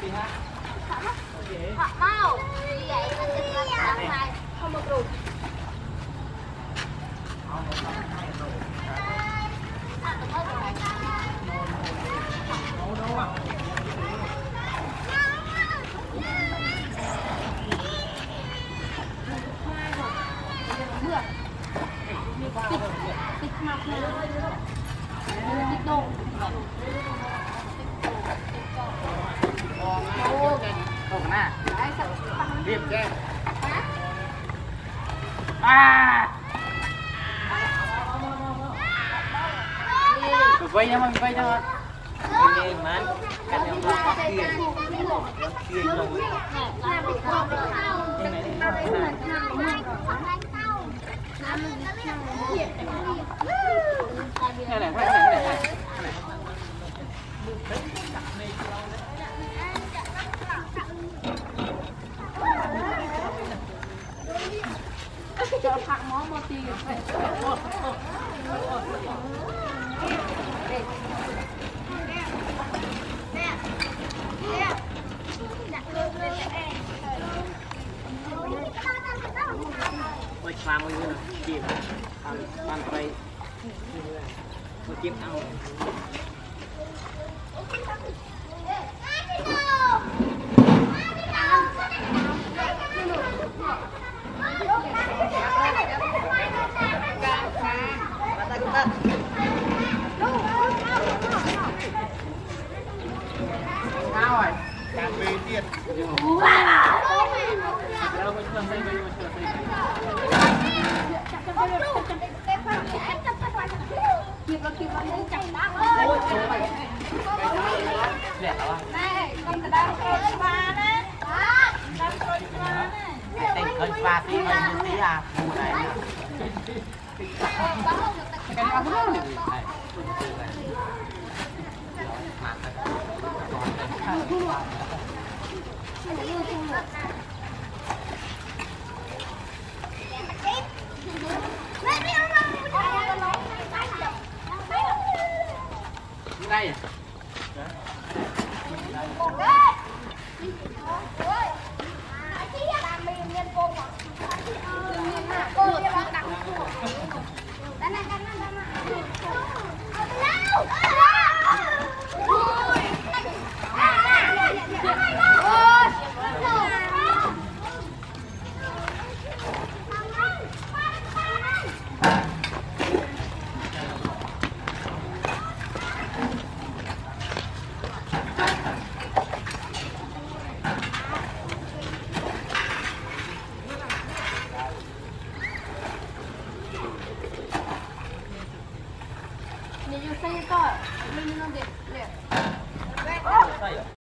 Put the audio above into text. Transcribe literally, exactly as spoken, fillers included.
Họ mau như vậy mình sẽ làm này không một rụt tích mặt tích độ không nè điểm che à vây nhau mình vây nhau vây man cắt nhau vào tiền tiền rồi này này này này choผักม้อโมตีไปฟาร์มมือนะจีบบ้านไปมาจีบเอาsao rồi càng về tiền đâu mới chưa xây mới chưa xây kịp rồi kịp rồi muốn chặt đá ôi trời ơi lẹt rồi này con ta đang chơi pha đấy đang chơi pha đấy tình hơi pha tí hơi như tí à mùa này cái nào cũng được này đây à? Ni yo säger bara, men ni någon det.